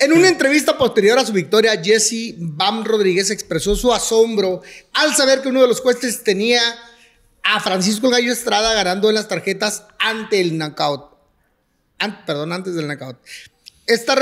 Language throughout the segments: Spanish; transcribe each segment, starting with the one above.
En una entrevista posterior a su victoria, Jesse Bam Rodríguez expresó su asombro al saber que uno de los jueces tenía a Francisco el Gallo Estrada ganando en las tarjetas antes del knockout. Esta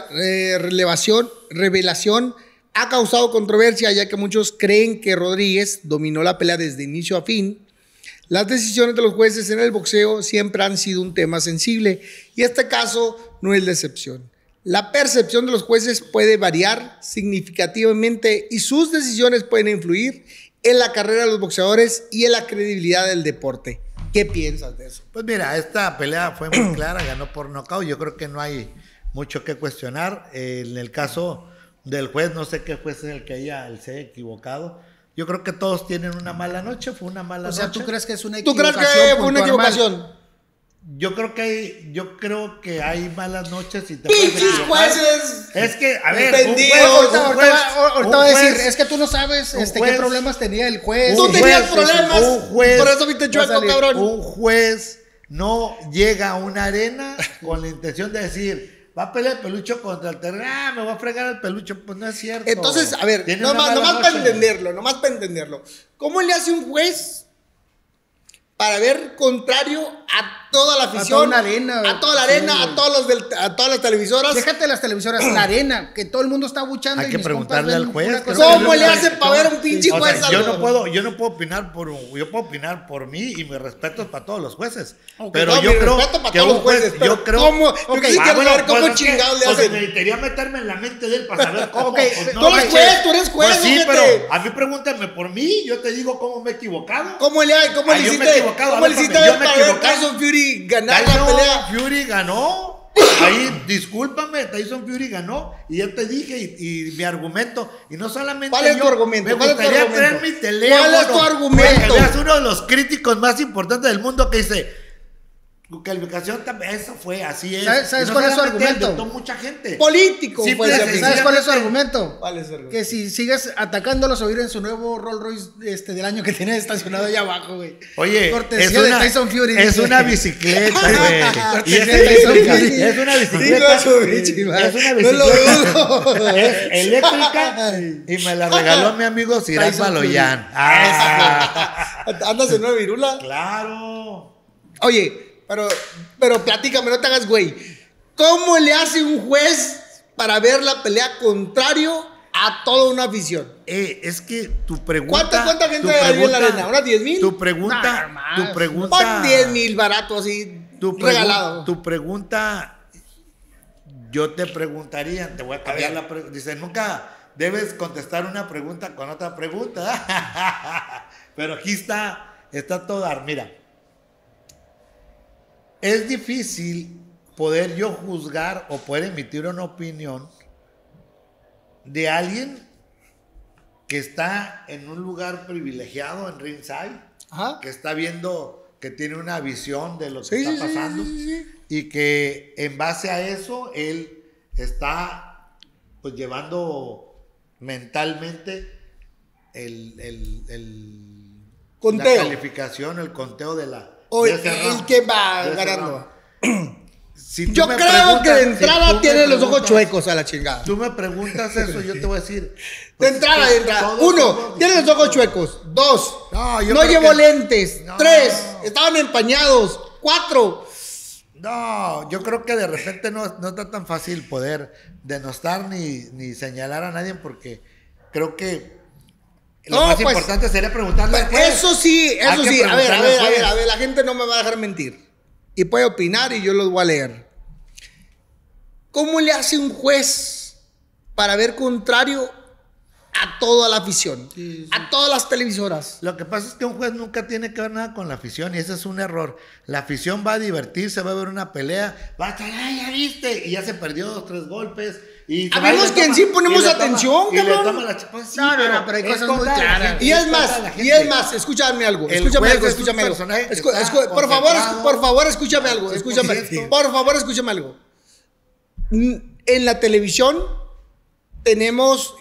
revelación ha causado controversia, ya que muchos creen que Rodríguez dominó la pelea desde inicio a fin. Las decisiones de los jueces en el boxeo siempre han sido un tema sensible y este caso no es la excepción. La percepción de los jueces puede variar significativamente y sus decisiones pueden influir en la carrera de los boxeadores y en la credibilidad del deporte. ¿Qué piensas de eso? Pues mira, esta pelea fue muy clara, ganó por nocaut. Yo creo que no hay mucho que cuestionar. En el caso del juez, no sé qué juez es el que se haya equivocado. Yo creo que todos tienen una mala noche, fue una mala noche. O sea, ¿tú crees que es una ¿Tú equivocación? crees que fue una equivocación? Yo creo que hay malas noches y te ¡Pinches jueces! Es que, a ver, Ahorita va a decir, es que tú no sabes qué problemas tenía el juez. Tú tenías problemas, por eso viste va a chueco, cabrón. Un juez no llega a una arena con la intención de decir, va a pelear el Pelucho contra el Terreno, me va a fregar el Pelucho, pues no es cierto. Entonces, a ver, nomás para entenderlo, ¿cómo le hace un juez para ver contrario a toda la afición? A toda la arena. A toda la arena, sí, a todas las televisoras. Déjate las televisoras, la arena, que todo el mundo está buchando. Hay que preguntarle al juez. ¿Cómo le hace para ver a un pinche juez? Yo no puedo opinar yo puedo opinar por mí y mi respeto es para todos los jueces. Okay, pero no, yo creo que un juez, yo creo. ¿Cómo? ¿Cómo chingados le hacen? Necesitaría meterme en la mente de él para saber cómo. Tú eres juez, Pues sí, pero a mí pregúntame por mí, yo te digo cómo me he equivocado. ¿Cómo le hiciste para ver Tyson Fury ganar la pelea? Fury ganó. Ahí, discúlpame, Tyson Fury ganó. Y yo te dije, y mi argumento, y no solamente. ¿Cuál es tu argumento? Me gustaría traer mi teléfono. ¿Cuál es tu argumento? Que veas uno de los críticos más importantes del mundo que dice. Calificación también, eso fue, así es. ¿Sabes cuál es su argumento? Mucha gente. Político. ¿Sabes cuál es su argumento? ¿Cuál es su argumento? Que si sigues atacándolos o ir en su nuevo Rolls Royce del año que tiene estacionado allá abajo, güey. Oye, cortesía de Tyson Fury. Es una bicicleta, güey. Y es una bicicleta. Es una bicicleta. Es eléctrica y me la regaló mi amigo Sirán Baloyán. ¿Andas en una virula? Claro. Oye, pero platícame, no te hagas güey. ¿Cómo le hace un juez para ver la pelea contrario a toda una afición? Es que tu pregunta. ¿Cuánta gente hay en la arena? ¿Unas 10,000? Tu pregunta. Pon 10,000 barato así, regalado. Tu pregunta, yo te preguntaría, te voy a cambiar la pregunta. Dice, nunca debes contestar una pregunta con otra pregunta. Pero aquí está todo dar. Mira. Es difícil poder yo juzgar o poder emitir una opinión de alguien que está en un lugar privilegiado en ringside, que está viendo, que tiene una visión de lo que está pasando y que en base a eso él está pues llevando mentalmente el conteo. La calificación, el conteo de la... el que va ganando. Yo creo que de entrada tiene los ojos chuecos a la chingada. Tú me preguntas eso, yo te voy a decir. De entrada. Uno, tiene los ojos chuecos. Dos, no llevó lentes. Tres, estaban empañados. Cuatro. No, yo creo que de repente no está tan fácil poder denostar ni señalar a nadie porque creo que lo más importante sería preguntarle al juez. Eso sí. A ver, la gente no me va a dejar mentir. Y puede opinar y yo los voy a leer. ¿Cómo le hace un juez para ver contrario a toda la afición? Sí. A todas las televisoras. Lo que pasa es que un juez nunca tiene que ver nada con la afición y ese es un error. La afición va a divertirse, va a ver una pelea, va a estar, ya viste, y ya se perdió 2, 3 golpes. Habemos que en sí ponemos atención, cabrón. Pero hay cosas muy claras. Y es más, escúchame algo. Por favor, escúchame algo. En la televisión tenemos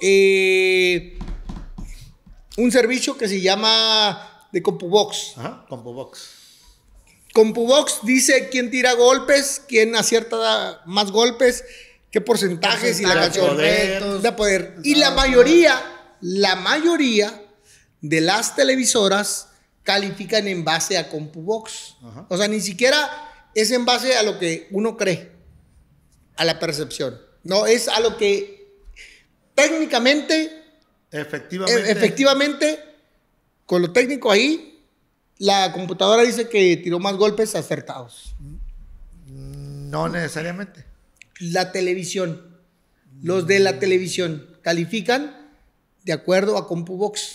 un servicio que se llama de CompuBox. Ajá, CompuBox. CompuBox dice quién tira golpes, quién acierta más golpes, qué porcentajes y la canción poder. de poder. Y la mayoría de las televisoras califican en base a CompuBox. Ajá. O sea, ni siquiera es en base a lo que uno cree, a la percepción. No, es a lo que técnicamente, efectivamente, con lo técnico ahí, la computadora dice que tiró más golpes acertados. No necesariamente. La televisión, los de la televisión califican de acuerdo a CompuBox.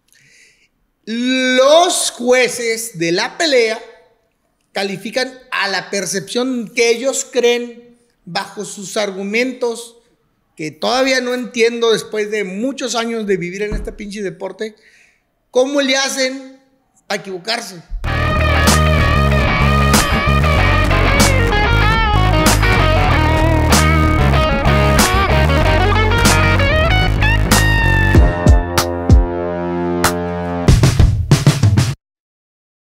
Los jueces de la pelea califican a la percepción que ellos creen bajo sus argumentos, que todavía no entiendo después de muchos años de vivir en este pinche deporte, cómo le hacen a equivocarse.